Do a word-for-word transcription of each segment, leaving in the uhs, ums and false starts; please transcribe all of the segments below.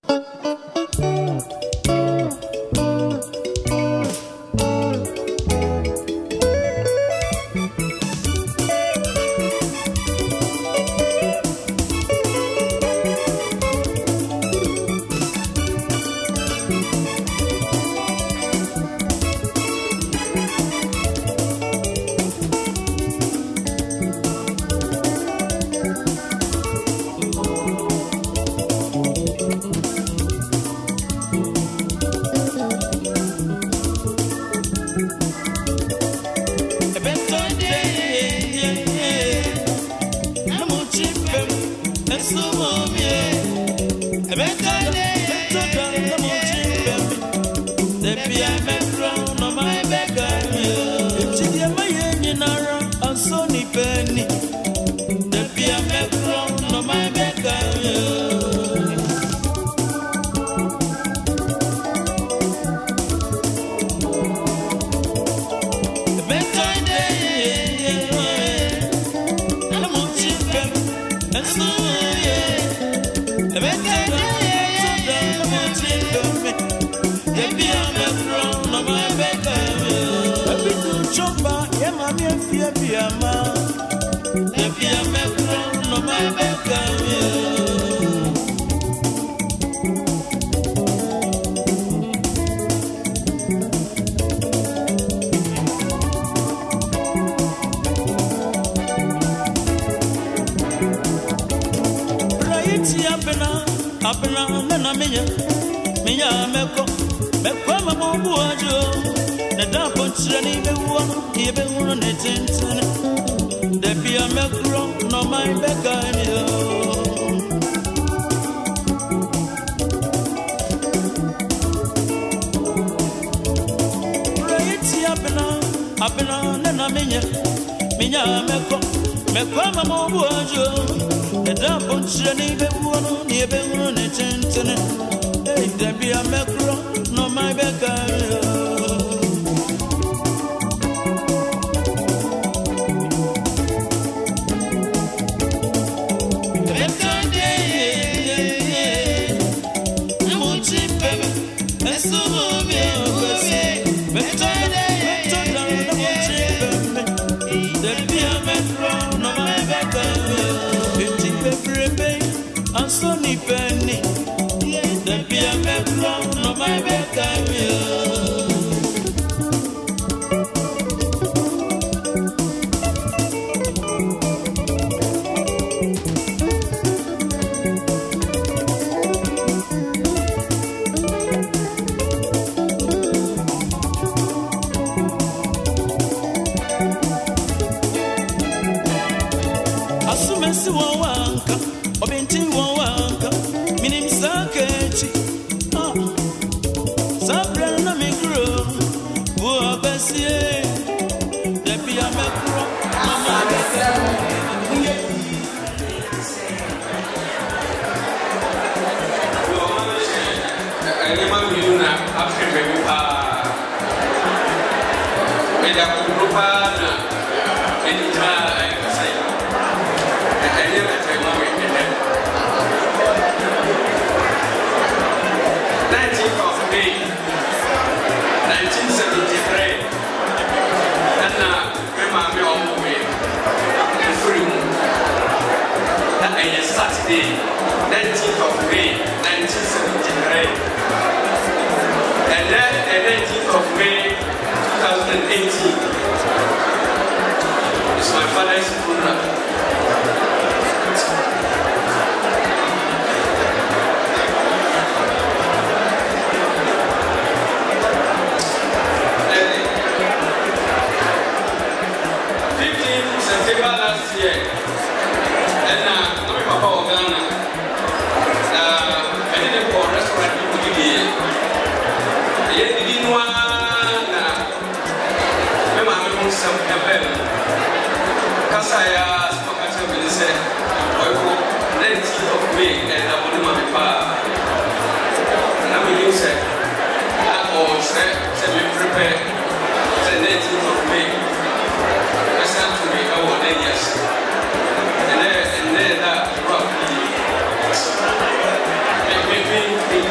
And then that roughly maybe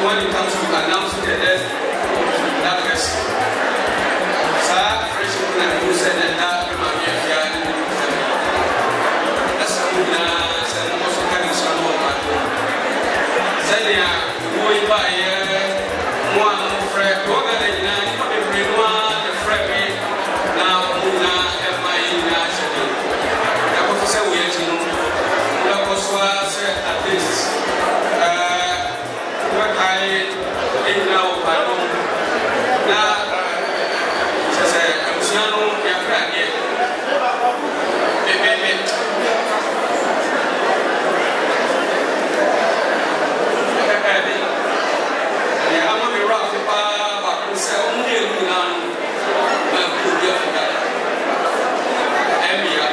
when it comes to announcing the death that person. Sir, fresh people who said that that might be a fiat. That's a good night, and also having some more money. Zania, who is by one friend, what are they now? You can bring one, the friend, now, Muna, and my national. That was a way to know. That was what at least. I now by now, says I'm Siano, your friend here. I'm going to be rough if I can say only now. I'm good for that. Emmy,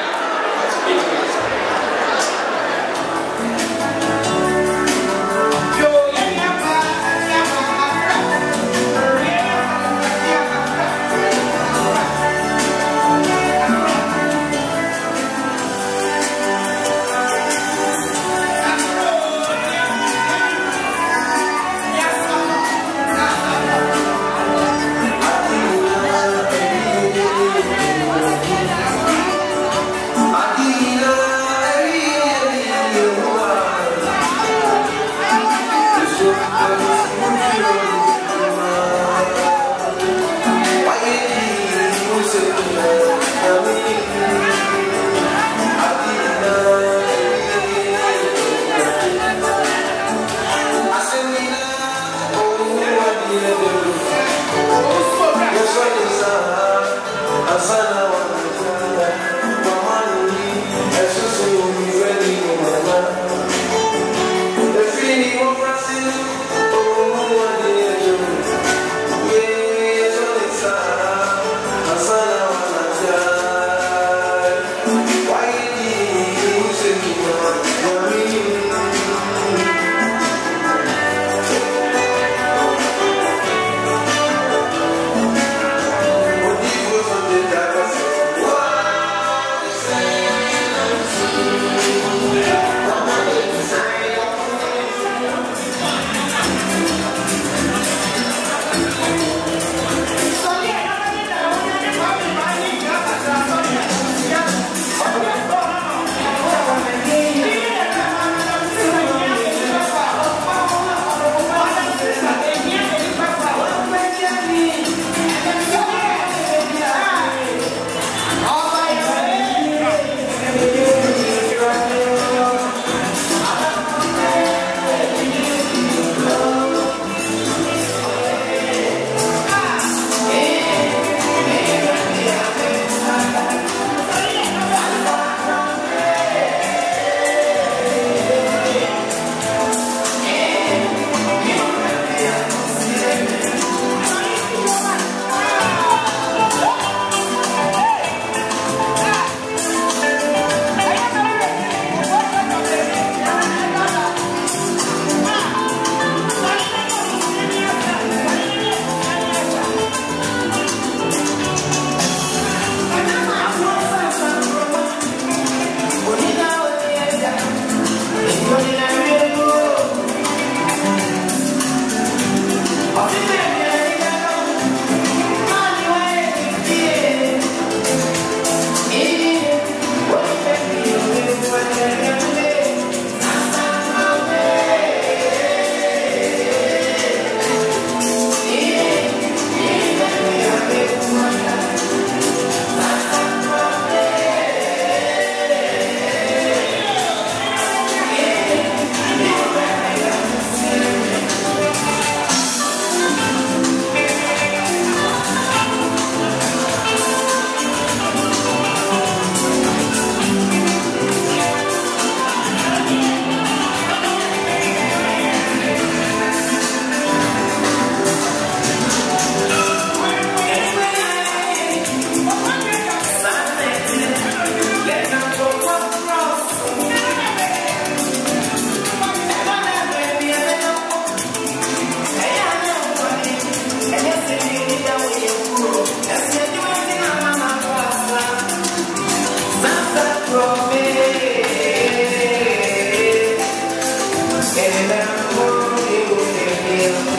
And I'm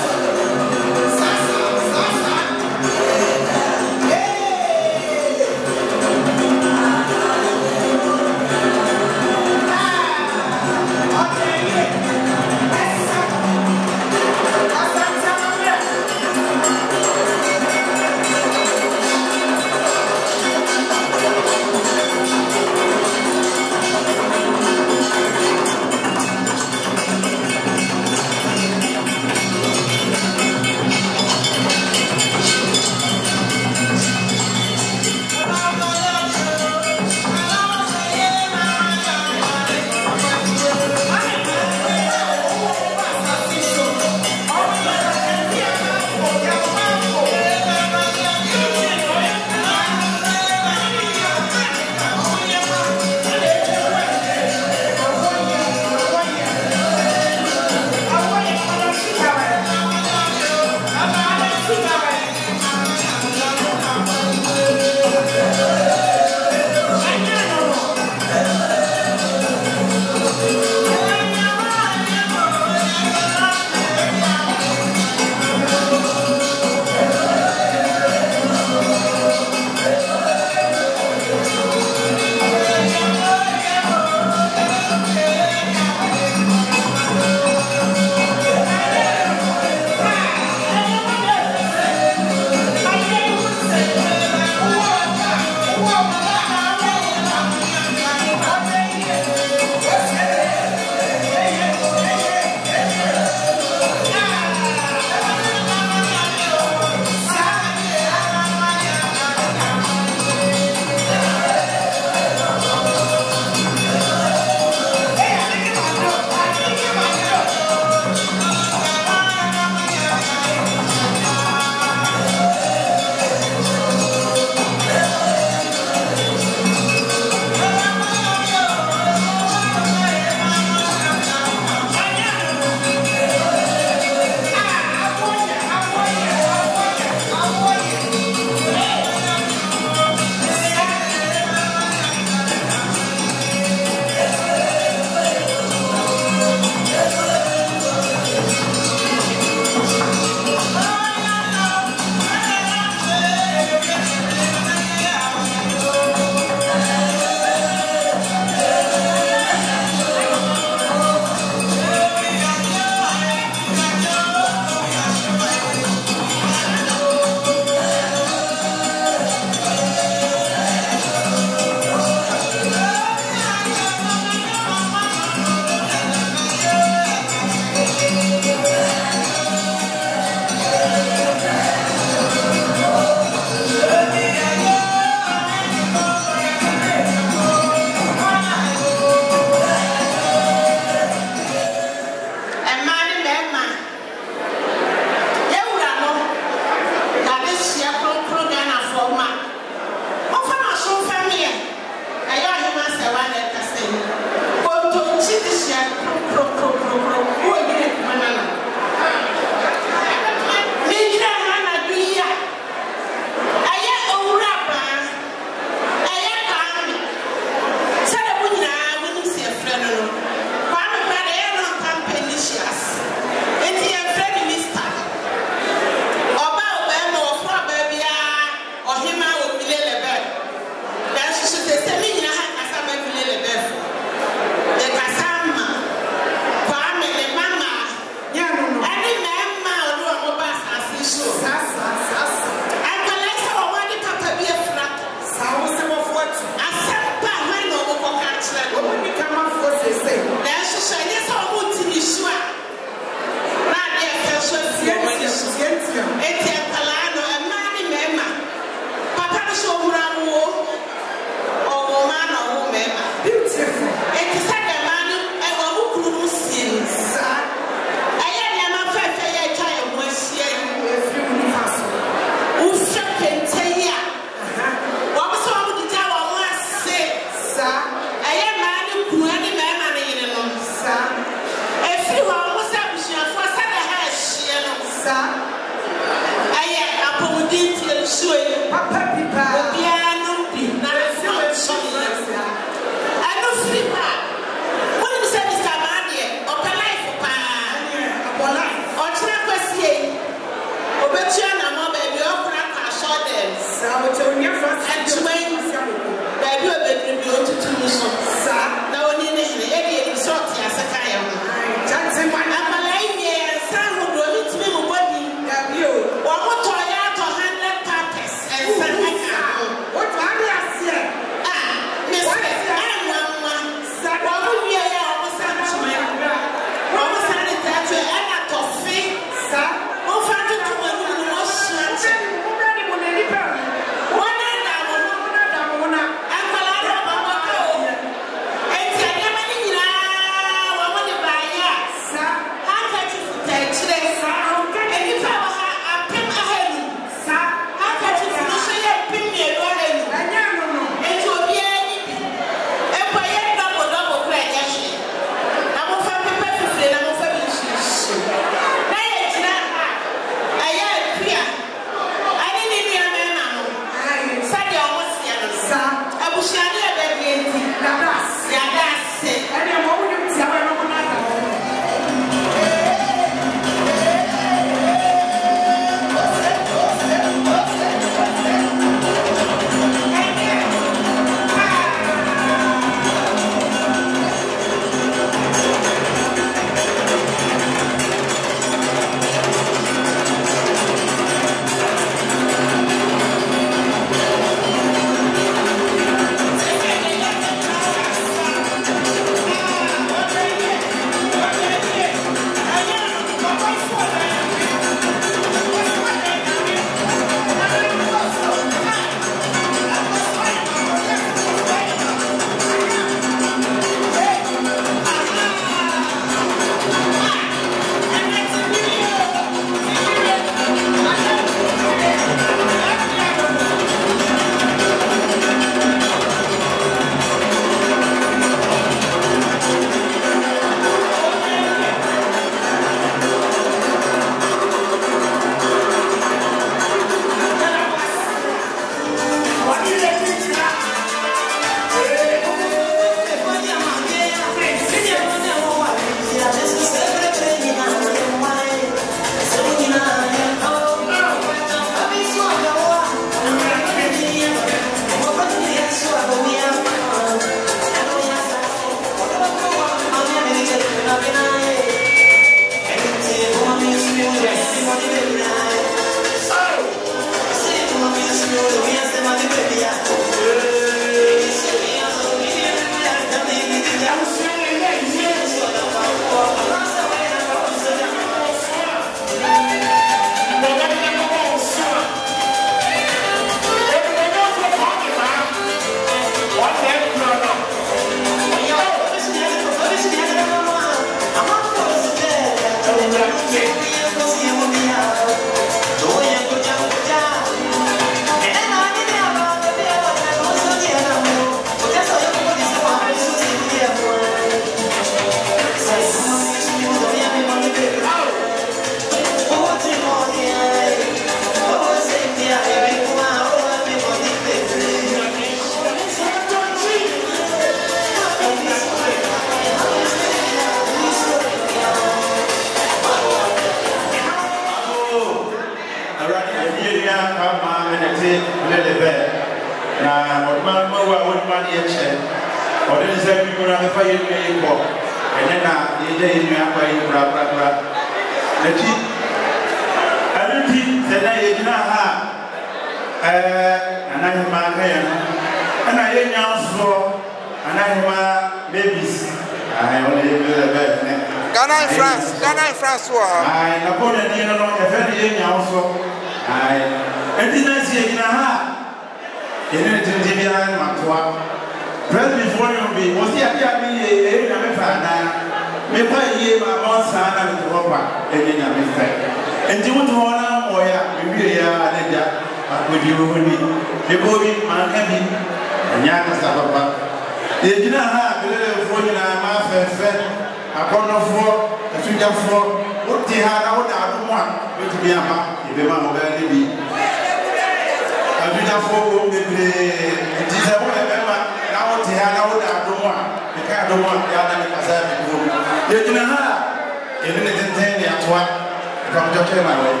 say we will have a fire in Bob. And then I did in your way, blah blah blah. The teeth. I don't think that I did not have. And I am my and I am also, and I am my babies. I only live a bed. Ghana and France, Ghana and France. I am going to dinner on a very young also. I and didn't see in a hat. You didn't give me a man. Press before you be, was the idea me a man? Me buy ye my one son and the robber, and then I'm in fact. And you want to honor or ya, maybe ya, and ya, with you will be. The boy, man, can be, and Yana Sababa. They did not have a little phone in our mouth and fed upon the floor, a finger floor. What they had out of one, which be a man, if the man will be. A finger floor will be it is a woman, now they had out of one. The kind of one, the other as I you do not have you didn't intend the one from Jockey my way.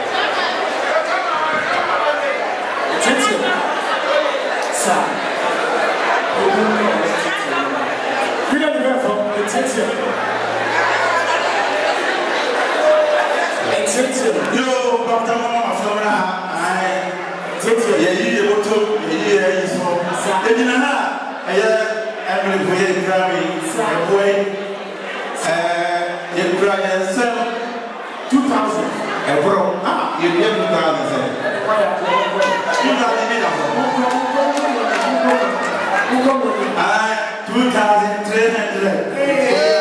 Attention, sir. We don't go from attention. Attention. Yo, Doctor Mama Flora, I attention. Yeah, you able to hear so. You do not have a every way Grammy, a boy. Uh, you try and sell two thousand. A pro, ah, you get two thousand. Ah, two thousand three hundred.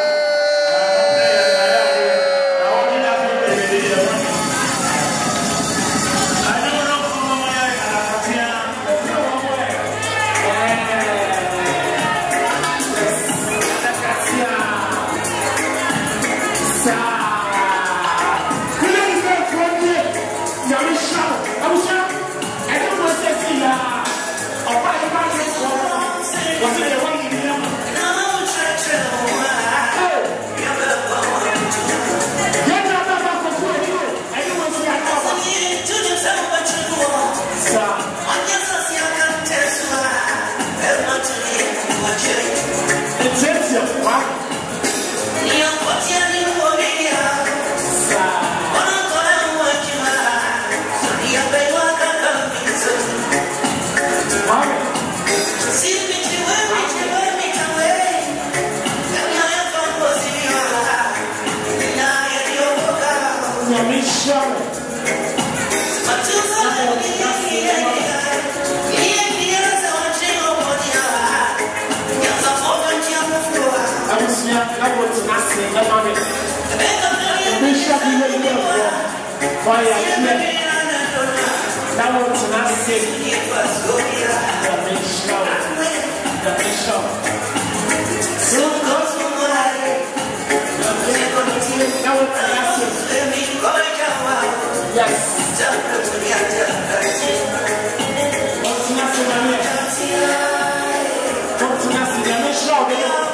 Why I can't now to not say the show the show so goes for my now to not say yes what's not to not say the show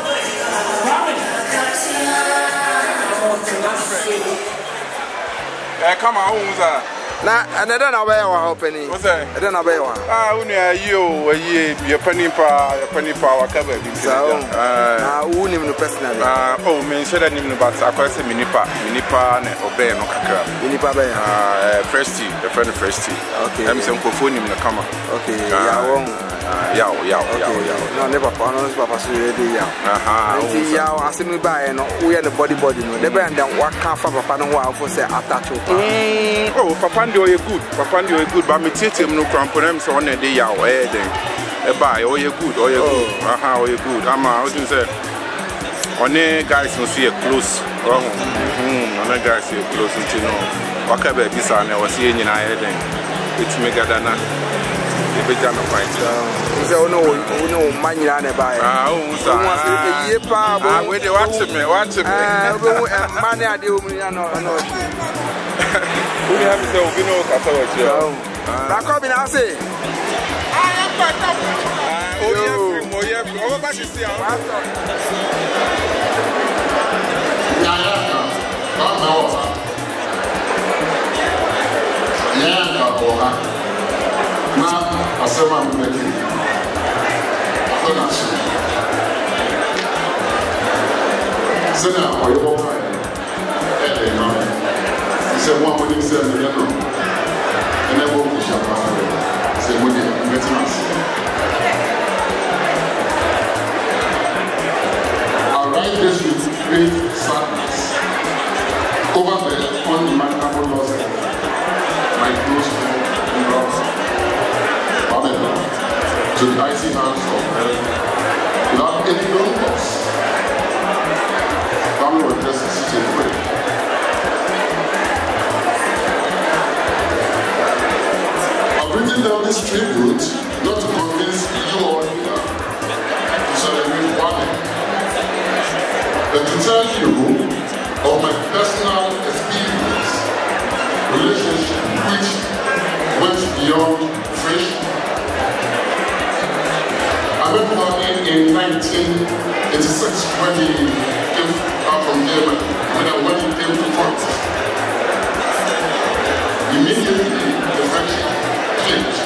to not say Eh, come on, sir. Now, and I don't know where we're opening. What's that? I don't know where we're. Ah, only a you, a year, your penny power, your penny power cover. So, ah, who knew the personally? Ah, oh, me said I knew about a person, Minipa, Minipa, and Obey, no Kaka. Minipa, ah, first tea, the friend of first tea. Okay, I'm some phone in the camera. Okay, yeah. Yeah, yeah, yeah. No, never found us, Papa. So, yeah. Aha. Yeah, I see me by and we are the body body. Never and then what can't for Papa no while for say attach. Oh, Papa, you're good. Papa, you're good. But me teach him no cramp so on a day. Yeah, then. Bye. Oh, you're good. Oh, you're good. Aha, oh, you're good. I'm out to say. On the guys who see a close. Oh, hm. On the guys see a close into no. What can be this? I was seeing in I then. It's mega dana. The big no point. So no, no money on the buy. Ah, oh, so a year pa. Ah, where they watch me, watch me. Ah, money I do me, I know, I know. We have to we know Catholic. Back up in Ase. I am back up. Oh, yeah, oh, yeah. Over back to see our pastor. Yeah, yeah. Oh, no. Yeah, no. Na asema mbeki. Afuna shi. Sena, or your boy, and they know. He said, one would say, you know, and then what we shall have. Say, would you get us? I write this with great sadness over the unimaginable loss of my close friend and brother, Babylon, to the icy hands of hell without any known loss. Family was just sitting away. I've written down this tribute not to convince you all here to celebrate Babylon, but to tell you of my personal experience, relationship which went beyond friendship. I met Kwame in nineteen eighty-six when he came out from Germany, when I when he came to France. Immediately the friendship changed.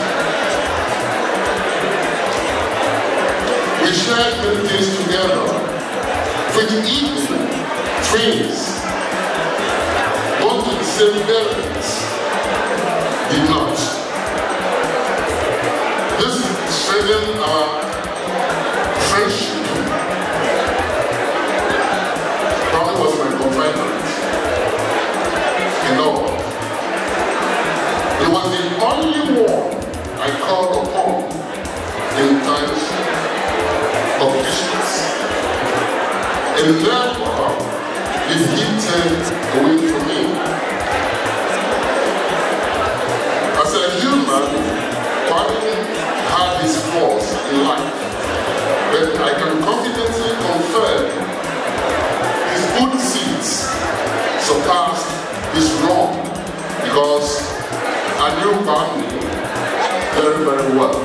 We shared many things together. For the evening, trains, going to the same parents, did not. This strengthened our friendship. Probably was my confinement. You know, it was the only one I called upon in times of distress. And therefore, if he turned away from me. As a human, Kwame had his flaws in life, but I can confidently confirm his good seeds surpassed his wrong, because I knew Kwame very, very well.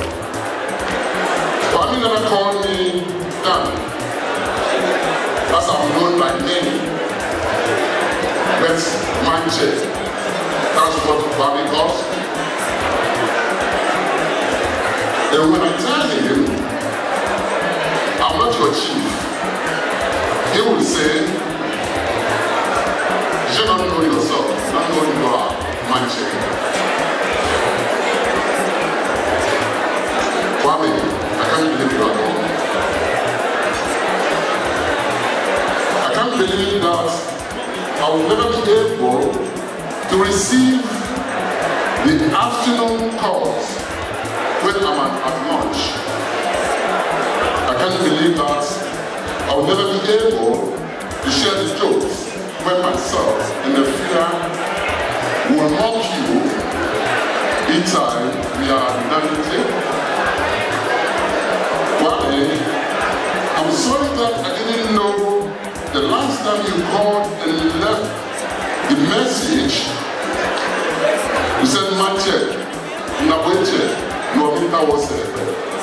Kwame never called me down, as I'm known by many. But mindset, that's what Kwame calls me. And when I tell him, I'm not your chief, he will say, you don't know yourself, you don't know you are mindset. Kwame, I can't believe you are gone. I can't believe that I will never be able to receive the afternoon calls when I'm at lunch. I can't believe that I will never be able to share the jokes when myself and the fear will mock you each time we are at the table. Kwame, I'm sorry that I didn't know the last time you called and left the message, you said, Manche, Naweche, Novita was there.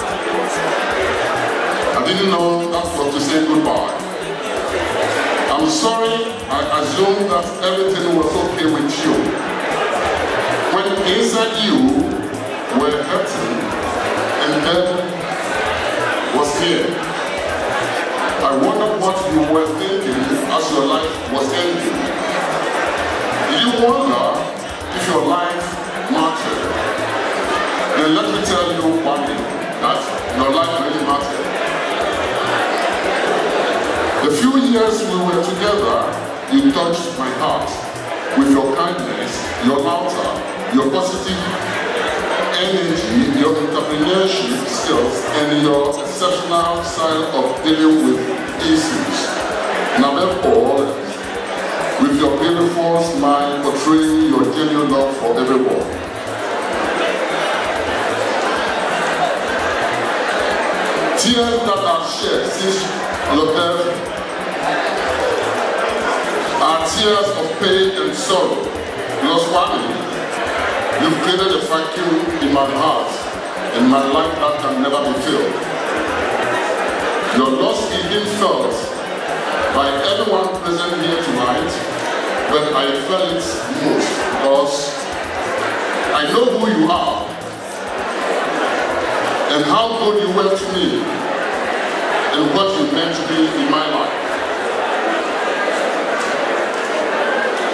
I didn't know that was to say goodbye. I'm sorry, I assumed that everything was okay with you. When inside you were hurting and death was here. I wonder what you were thinking as your life was ending. Did you wonder if your life mattered? Then let me tell you one thing, that your life really mattered. The few years we were together, you touched my heart with your kindness, your laughter, your positive energy, your entrepreneurship skills, and your exceptional style of dealing with issues. Now therefore, with your beautiful smile portraying your genuine love for everyone. Tears that are shed since your death are tears of pain and sorrow. Because Kwame, you've created a vacuum in my heart and my life that can never be filled. Your loss is being felt by everyone present here tonight, but I felt it most because I know who you are and how good you were to me and what you meant to be in my life.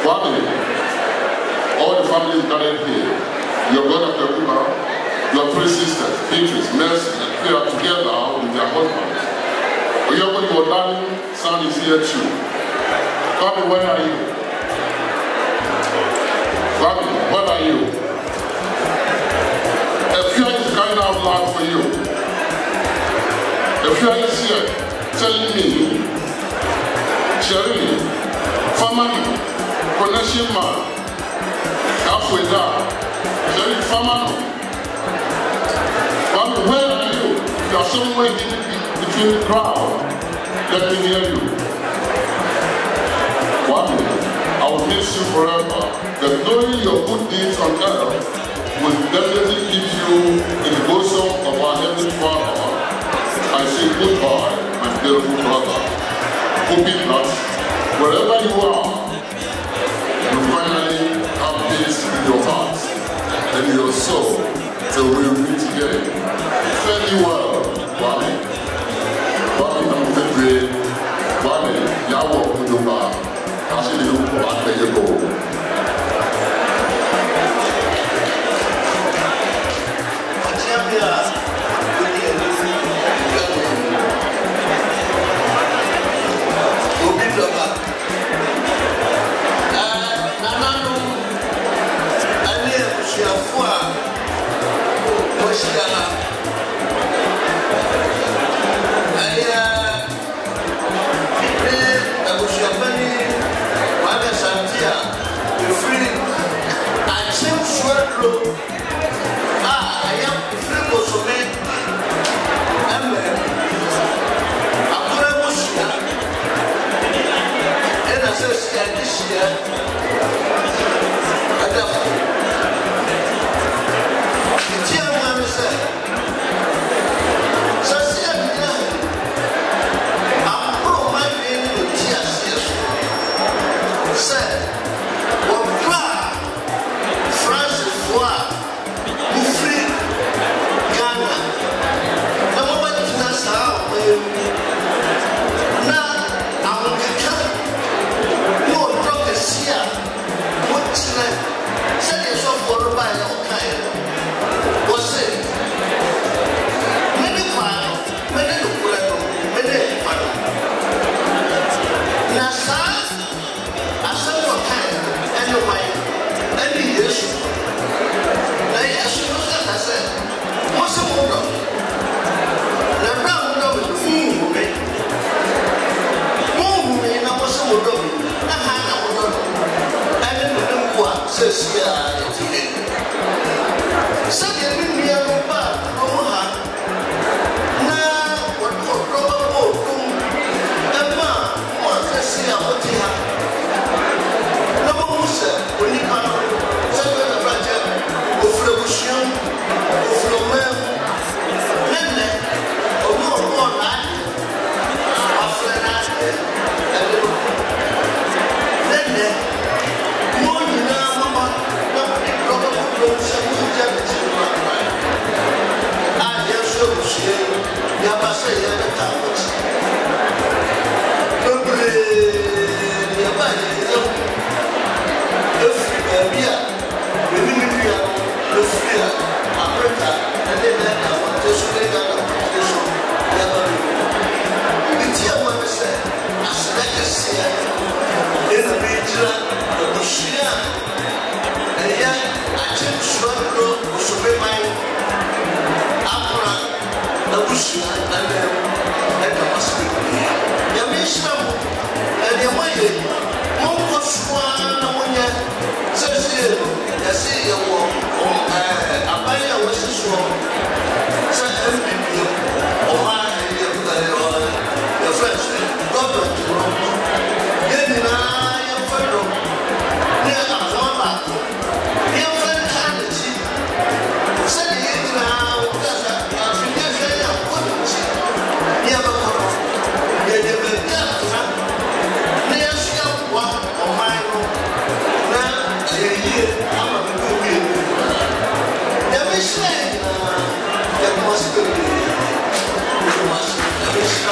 Family, all the families gathered here, your brother Pekuma, your three sisters, Beatrice, Mercy, and Pierre together with their husbands. Oyoko, your darling son is here too. Family, where are you? Family, where are you? A fear is crying out loud for you. A fear is here telling me, Cheryl, family, connection man, halfway down, Cheryl, family. Family, where are you? You are somewhere hidden between the crowd. Let me hear you. Family, I will miss you forever. That knowing your good deeds on earth will definitely keep you in the bosom of our Heavenly Father. I say goodbye, my beautiful brother. Hoping that wherever you are, you finally have peace in your heart and your soul till we meet again. Thank you well, Wami. Wami, I'm the great. Wami, Yawo Kuduba. Actually, you go back there you go.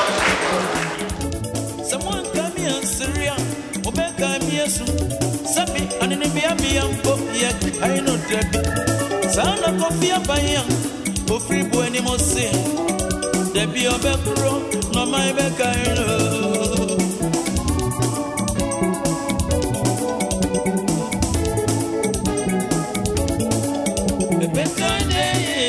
Someone come here, Syria, Obeka, Yesu, Sana kofia paya, kofri bueni mose. Debi obekro, no my bekaino. Bekaine,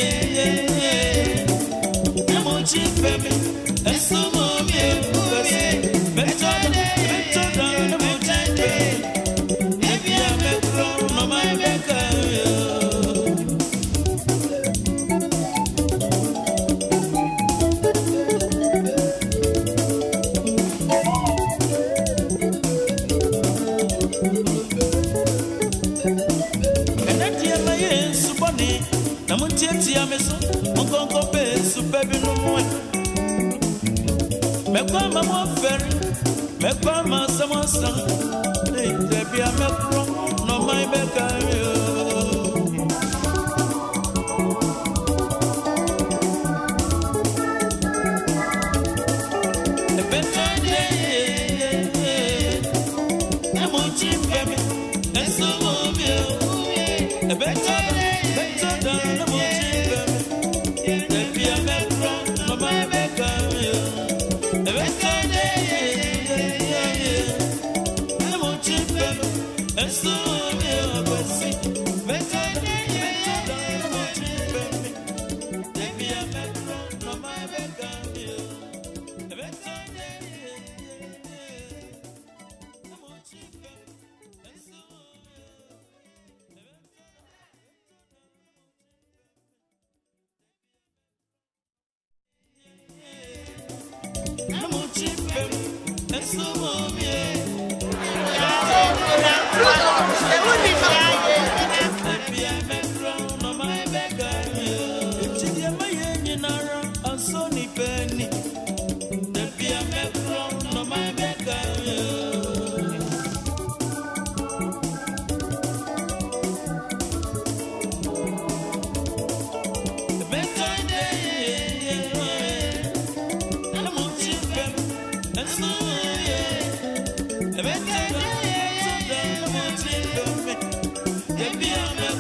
namo chipemi, esumo mie bukasi. Bekaine, bekaine, namo chipemi. Debi obekro, no my bekaino. Namuntia meso, mongongo pe supebi no moe. Me kwa mama ferry, me kwa masa masa. Hey, debi a me kro, no my beka yo. E beta de, namunchi femi, eso mo bio. E beta de.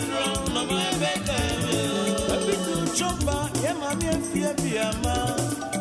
Chomba, yeah, mammy, and fear,